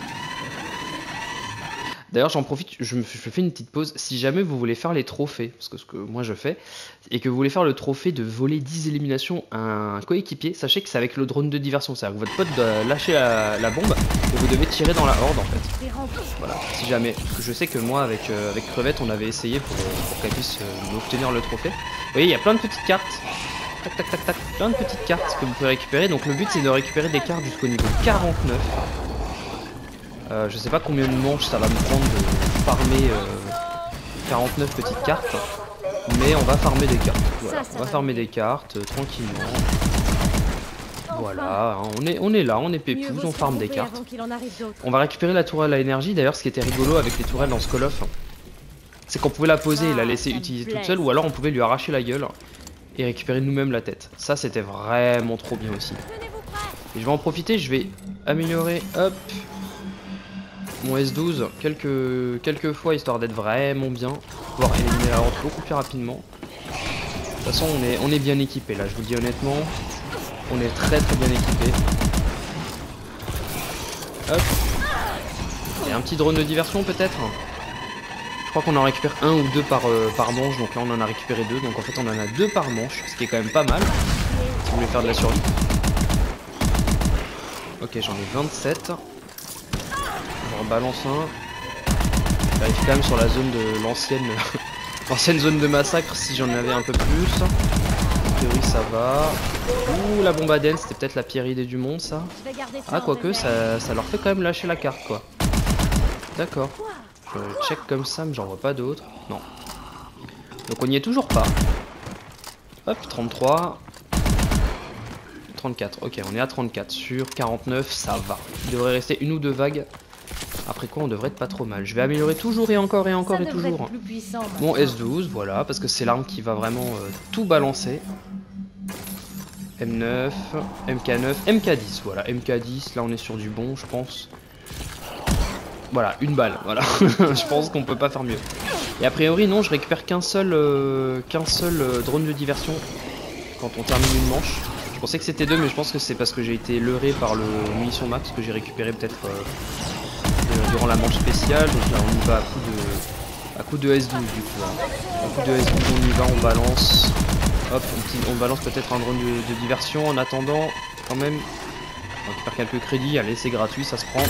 D'ailleurs j'en profite, je me je fais une petite pause, si jamais vous voulez faire les trophées, parce que ce que moi je fais, et que vous voulez faire le trophée de voler dix éliminations à un coéquipier, sachez que c'est avec le drone de diversion, c'est-à-dire que votre pote doit lâcher la, la bombe, et vous devez tirer dans la horde en fait. Voilà, si jamais, parce que je sais que moi avec, euh, avec Crevette on avait essayé pour, pour qu'elle puisse euh, obtenir le trophée. Vous voyez, il y a plein de petites cartes, tac tac tac tac, plein de petites cartes que vous pouvez récupérer, donc le but c'est de récupérer des cartes jusqu'au niveau quarante-neuf. Euh, je sais pas combien de manches ça va me prendre de farmer euh, quarante-neuf petites cartes, mais on va farmer des cartes. Voilà, on va farmer des cartes euh, tranquillement. Voilà, hein, on est on est là, on est pépouze, on farme des cartes. On va récupérer la tourelle à énergie. D'ailleurs, ce qui était rigolo avec les tourelles dans ce Call of, c'est qu'on pouvait la poser et la laisser utiliser toute seule, ou alors on pouvait lui arracher la gueule et récupérer nous-mêmes la tête. Ça, c'était vraiment trop bien aussi. Et je vais en profiter, je vais améliorer, hop. Mon S douze quelques, quelques fois histoire d'être vraiment bien, pouvoir éliminer la horde beaucoup plus rapidement. De toute façon on est, on est bien équipé là, je vous le dis honnêtement, on est très très bien équipé. Hop. Et un petit drone de diversion peut-être. Je crois qu'on en récupère un ou deux par, euh, par manche, donc là on en a récupéré deux, donc en fait on en a deux par manche, ce qui est quand même pas mal, si vous voulez faire de la survie. Ok, j'en ai vingt-sept. On balance un. Vérifie quand même sur la zone de l'ancienne l'ancienne zone de massacre si j'en avais un peu plus. En théorie ça va. Ouh, la bombe Aden, c'était peut-être la pire idée du monde ça. Ah quoique ça, ça leur fait quand même lâcher la carte quoi. D'accord. Je check comme ça mais j'en vois pas d'autres. Non. Donc on n'y est toujours pas. Hop, trente-trois. trente-quatre, ok on est à trente-quatre sur quarante-neuf, ça va. Il devrait rester une ou deux vagues. Après quoi on devrait être pas trop mal. Je vais améliorer toujours et encore et encore et toujours mon S douze, voilà, parce que c'est l'arme qui va vraiment euh, tout balancer. M neuf, M K neuf, M K dix, voilà, M K dix, là on est sur du bon je pense. Voilà, une balle, voilà. Je pense qu'on peut pas faire mieux. Et a priori non, je récupère qu'un seul, euh, qu'un seul euh, drone de diversion quand on termine une manche. Je pensais que c'était deux, mais je pense que c'est parce que j'ai été leurré par le munition max que j'ai récupéré peut-être euh, durant la manche spéciale. Donc là, on y va à coup de, à coup de S douze du coup. Hein. À coup de S douze, on y va, on balance. Hop, on, petit, on balance peut-être un drone de, de diversion en attendant quand même. On récupère quelques crédits, allez, c'est gratuit, ça se prend.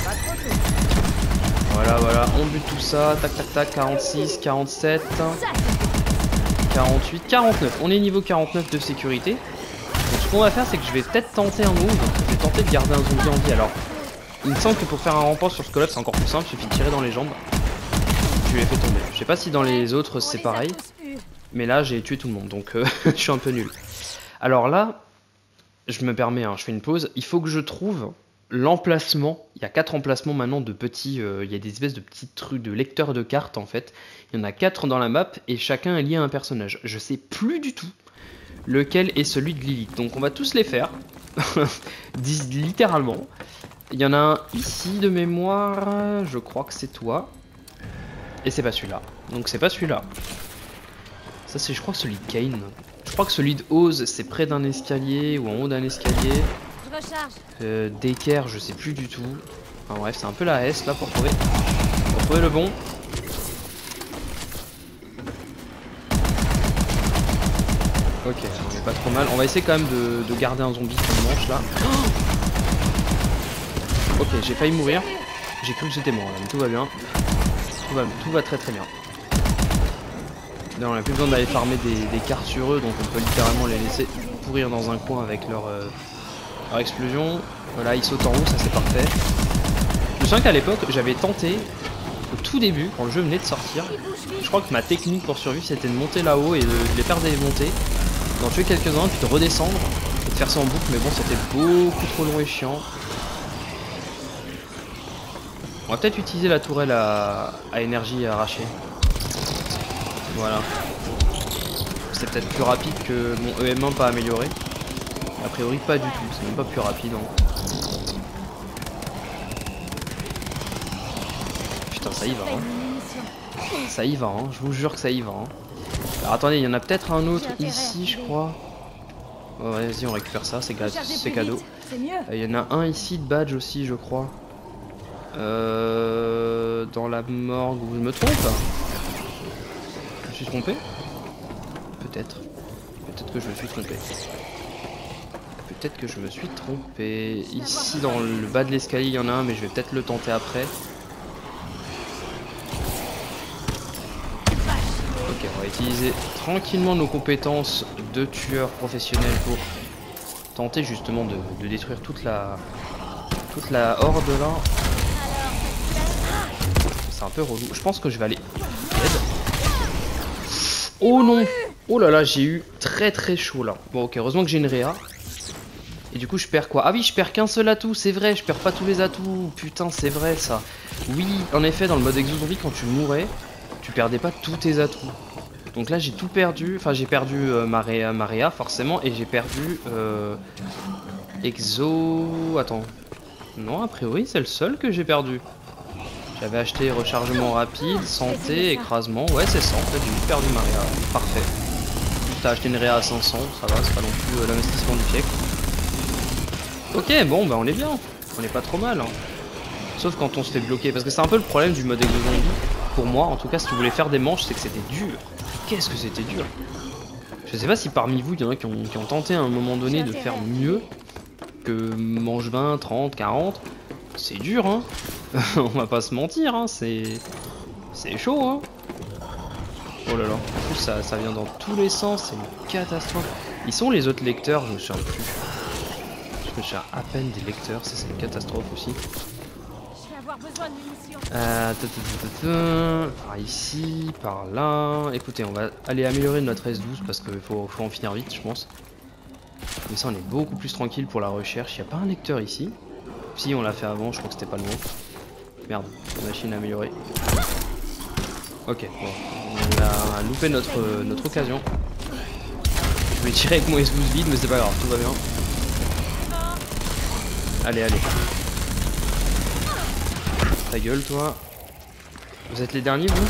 Voilà, voilà, on bute tout ça. Tac, tac, tac, quarante-six, quarante-sept, quarante-huit, quarante-neuf. On est niveau quarante-neuf de sécurité. Donc ce qu'on va faire, c'est que je vais peut-être tenter un move. Je vais tenter de garder un zombie en vie. Alors, il me semble que pour faire un rempart sur ce Call of, c'est encore plus simple. Il suffit de tirer dans les jambes. Je l'ai fait tomber. Je sais pas si dans les autres c'est pareil. Mais là, j'ai tué tout le monde. Donc, euh, je suis un peu nul. Alors là, je me permets, hein, je fais une pause. Il faut que je trouve l'emplacement. Il y a quatre emplacements maintenant de petits. Euh, il y a des espèces de petits trucs de lecteurs de cartes en fait. Il y en a quatre dans la map et chacun est lié à un personnage. Je sais plus du tout lequel est celui de Lilith. Donc on va tous les faire. Littéralement. Il y en a un ici de mémoire. Je crois que c'est toi. Et c'est pas celui-là. Donc c'est pas celui-là. Ça c'est je crois que celui de Kane. Je crois que celui de Oz c'est près d'un escalier ou en haut d'un escalier. Euh, d'équerre, je sais plus du tout. Enfin bref, c'est un peu la S là pour trouver, pour trouver le bon. Ok, on est pas trop mal. On va essayer quand même de, de garder un zombie qui me mange là. Oh, ok, j'ai failli mourir. J'ai cru que j'étais mort là, mais tout va bien. Tout va, tout va très très bien. Là, on n'a plus besoin d'aller farmer des, des cartes sur eux, donc on peut littéralement les laisser pourrir dans un coin avec leur... Euh, Alors explosion, voilà, il saute en haut, ça c'est parfait. Je me souviens qu'à l'époque, j'avais tenté, au tout début, quand le jeu venait de sortir, je crois que ma technique pour survivre c'était de monter là-haut et de, de les faire démonter, d'en tuer quelques-uns, puis de redescendre, et de faire ça en boucle, mais bon, c'était beaucoup trop long et chiant. On va peut-être utiliser la tourelle à, à énergie arrachée. Voilà. C'est peut-être plus rapide que mon E M un pas amélioré. A priori pas du tout, c'est même pas plus rapide. Hein. Putain ça y va hein. Ça y va hein, je vous jure que ça y va hein. Alors attendez, il y en a peut-être un autre ici je crois. Oh, ouais, vas-y on récupère ça, c'est c'est cadeau. Il y en a un ici de badge aussi je crois. Euh, dans la morgue, où je me trompe. Je me suis trompé. Peut-être. Peut-être que je me suis trompé. Peut-être que je me suis trompé. Ici dans le bas de l'escalier il y en a un mais je vais peut-être le tenter après. Ok, on va utiliser tranquillement nos compétences de tueur professionnel pour tenter justement de, de détruire toute la toute la horde là. C'est un peu relou. Je pense que je vais aller. Oh non. Oh là là, j'ai eu très très chaud là. Bon ok, heureusement que j'ai une réa. Et du coup je perds quoi? Ah oui, je perds qu'un seul atout, c'est vrai, je perds pas tous les atouts. Putain, c'est vrai ça. Oui, en effet, dans le mode Exo Zombie, quand tu mourais, tu perdais pas tous tes atouts. Donc là j'ai tout perdu. Enfin j'ai perdu euh, ma, réa, ma réa forcément. Et j'ai perdu euh, Exo... Attends. Non, a priori c'est le seul que j'ai perdu. J'avais acheté rechargement rapide, santé, écrasement. Ouais c'est ça en fait, j'ai juste perdu ma réa. Parfait. T'as acheté une réa à cinq cents, ça va, c'est pas non plus euh, l'investissement du siècle. Ok, bon bah on est bien, on est pas trop mal hein. Sauf quand on se fait bloquer, parce que c'est un peu le problème du mode Exo Zombie. Pour moi, en tout cas, si tu voulais faire des manches, c'est que c'était dur. Qu'est-ce que c'était dur. Je sais pas si parmi vous, il y en a qui ont, qui ont tenté à un moment donné de faire mieux que manche vingt, trente, quarante. C'est dur hein. On va pas se mentir hein, c'est... C'est chaud hein. Oh là là, en plus ça, ça vient dans tous les sens, c'est une catastrophe. Ils sont les autres lecteurs, je me souviens plus. Je me souviens à peine des lecteurs, ça c'est une catastrophe aussi. Euh, ta, ta, ta, ta, par ici, par là. Écoutez, on va aller améliorer notre S douze parce qu'il faut, faut en finir vite, je pense. Mais ça, on est beaucoup plus tranquille pour la recherche. Il n'y a pas un lecteur ici. Si, on l'a fait avant, je crois que c'était pas le bon. Merde, machine améliorée. Ok, bon, on a loupé notre, notre occasion. Je vais tirer avec mon S douze vide, mais c'est pas grave, tout va bien. Allez, allez. Ta gueule, toi. Vous êtes les derniers, vous?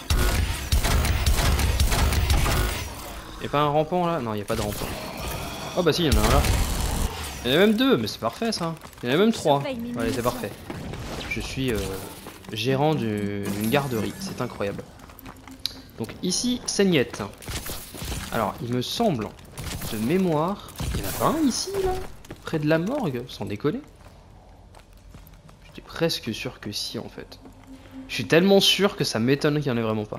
Y'a pas un rampant là? Non, y'a pas de rampant. Oh bah si, il y en a un là. Il y en a même deux, mais c'est parfait ça. Il y en a même trois. Allez, c'est parfait. Je suis euh, gérant d'une garderie, c'est incroyable. Donc ici, saignette. Alors, il me semble, de mémoire, il y en a pas un ici, là, près de la morgue, sans déconner. J'étais presque sûr que si, en fait. Je suis tellement sûr que ça m'étonne qu'il n'y en ait vraiment pas.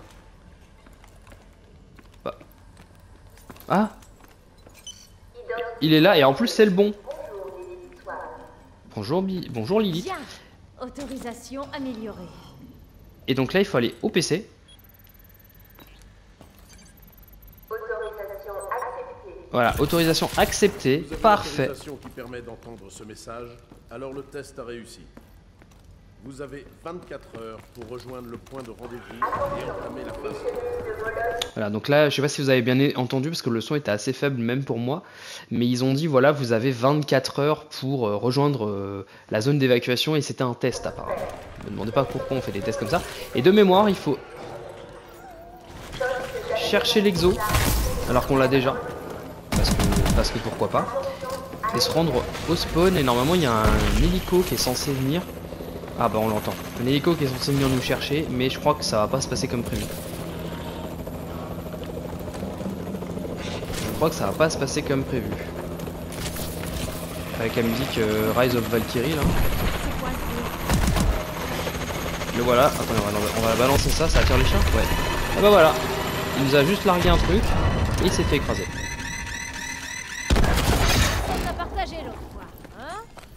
Bah. Ah, il est là, et en plus c'est le bon. Bonjour, Bi Bonjour Lilith. Bien. Autorisation améliorée. Et donc là, il faut aller au P C. Autorisation acceptée. Voilà, autorisation acceptée. Vous avez Parfait. l'autorisation qui permet d'entendre ce message, alors le test a réussi. Vous avez vingt-quatre heures pour rejoindre le point de rendez-vous et entamer la phase. Voilà, donc là, je sais pas si vous avez bien entendu parce que le son était assez faible même pour moi, mais ils ont dit voilà, vous avez vingt-quatre heures pour euh, rejoindre euh, la zone d'évacuation et c'était un test apparemment. Ne me demandez pas pourquoi on fait des tests comme ça. Et de mémoire, il faut chercher l'exo alors qu'on l'a déjà, parce que, parce que pourquoi pas, et se rendre au spawn et normalement il y a un hélico qui est censé venir. Ah bah on l'entend. Un hélico qui est censé venir nous chercher, mais je crois que ça va pas se passer comme prévu. Je crois que ça va pas se passer comme prévu. Avec la musique euh, Rise of Valkyrie là. Le voilà. Attendez, on va, on va balancer ça, ça attire les chiens. Ouais. Ah bah voilà. Il nous a juste largué un truc et il s'est fait écraser. On a partagé l'autre fois, hein?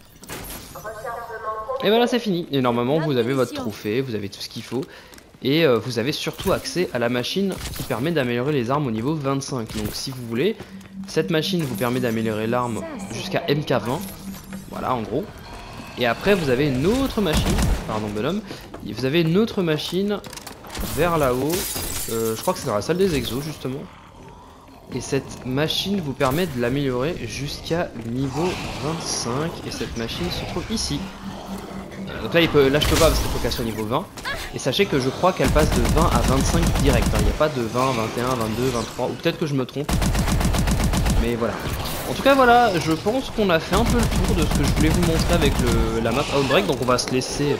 Et voilà, c'est fini. Et normalement, vous avez votre trophée, vous avez tout ce qu'il faut. Et euh, vous avez surtout accès à la machine qui permet d'améliorer les armes au niveau vingt-cinq. Donc si vous voulez, cette machine vous permet d'améliorer l'arme jusqu'à M K vingt. Voilà, en gros. Et après, vous avez une autre machine. Pardon, bonhomme. Vous avez une autre machine vers là-haut. Euh, je crois que c'est dans la salle des exos, justement. Et cette machine vous permet de l'améliorer jusqu'à niveau vingt-cinq. Et cette machine se trouve ici. Donc là, il peut, là je peux pas parce qu'il faut qu'elle soit niveau vingt. Et sachez que je crois qu'elle passe de vingt à vingt-cinq direct. Il n'y a pas de vingt, vingt et un, vingt-deux, vingt-trois. Ou peut-être que je me trompe. Mais voilà. En tout cas, voilà, je pense qu'on a fait un peu le tour de ce que je voulais vous montrer avec le, la map Outbreak. Donc on va se laisser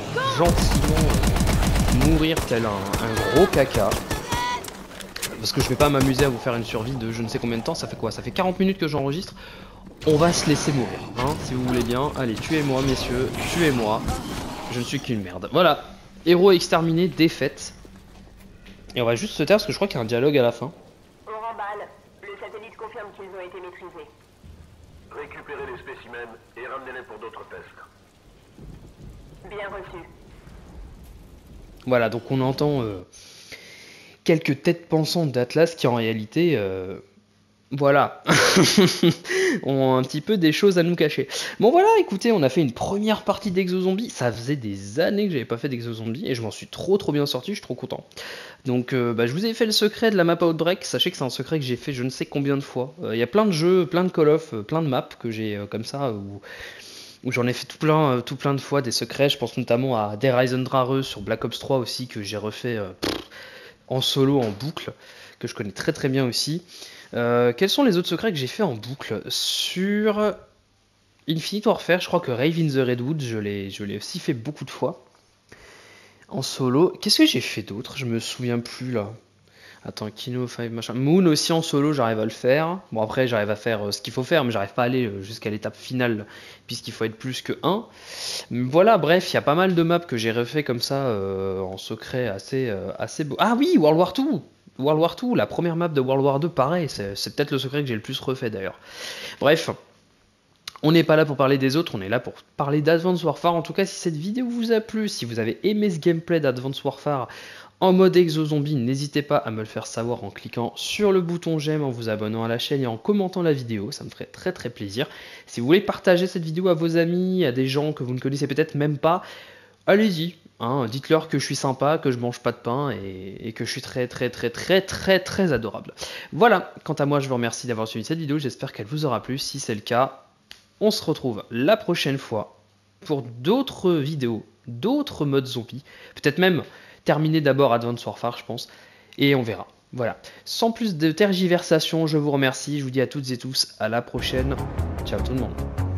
gentiment mourir tel un, un gros caca. Parce que je vais pas m'amuser à vous faire une survie de je ne sais combien de temps. Ça fait quoi? Ça fait quarante minutes que j'enregistre. On va se laisser mourir, hein, si vous voulez bien. Allez, tuez-moi, messieurs, tuez-moi. Je ne suis qu'une merde. Voilà, héros exterminé, défaite. Et on va juste se taire parce que je crois qu'il y a un dialogue à la fin. On remballe. Le satellite confirme qu'ils ont été maîtrisés. Récupérez les spécimens et ramenez-les pour d'autres tests. Bien reçu. Voilà, donc on entend euh, quelques têtes pensantes d'Atlas qui en réalité... Euh, Voilà, ont un petit peu des choses à nous cacher. Bon voilà, écoutez, on a fait une première partie d'Exozombie. Ça faisait des années que j'avais pas fait d'Exozombie et je m'en suis trop trop bien sorti, je suis trop content. Donc euh, bah, je vous ai fait le secret de la map Outbreak. Sachez que c'est un secret que j'ai fait je ne sais combien de fois. Il euh, y a plein de jeux, plein de Call of, euh, plein de maps que j'ai euh, comme ça où, où j'en ai fait tout plein, euh, tout plein de fois des secrets. Je pense notamment à Der Eisendrache sur Black Ops trois aussi que j'ai refait euh, pff, en solo, en boucle, que je connais très très bien aussi. Euh, quels sont les autres secrets que j'ai fait en boucle? Sur Infinite Warfare, je crois que Rave in the Redwood, je l'ai, je l'ai aussi fait beaucoup de fois. En solo. Qu'est-ce que j'ai fait d'autre? Je me souviens plus là. Attends, Kino cinq machin. Moon aussi en solo, j'arrive à le faire. Bon après, j'arrive à faire euh, ce qu'il faut faire, mais j'arrive pas à aller euh, jusqu'à l'étape finale, puisqu'il faut être plus que un. Voilà, bref, il y a pas mal de maps que j'ai refait comme ça, euh, en secret, assez, euh, assez beau. Ah oui, World War deux World War deux, la première map de World War deux, pareil, c'est, c'est peut-être le secret que j'ai le plus refait d'ailleurs. Bref, on n'est pas là pour parler des autres, on est là pour parler d'Advanced Warfare. En tout cas, si cette vidéo vous a plu, si vous avez aimé ce gameplay d'Advanced Warfare en mode Exozombie, n'hésitez pas à me le faire savoir en cliquant sur le bouton j'aime, en vous abonnant à la chaîne et en commentant la vidéo, ça me ferait très très plaisir. Si vous voulez partager cette vidéo à vos amis, à des gens que vous ne connaissez peut-être même pas, allez-y. Hein, dites-leur que je suis sympa, que je mange pas de pain et, et que je suis très très très très très très adorable. Voilà, quant à moi je vous remercie d'avoir suivi cette vidéo, j'espère qu'elle vous aura plu. Si c'est le cas, on se retrouve la prochaine fois pour d'autres vidéos, d'autres modes zombies. Peut-être même terminer d'abord Advanced Warfare je pense, et on verra. Voilà. Sans plus de tergiversation, je vous remercie. Je vous dis à toutes et tous à la prochaine. Ciao tout le monde.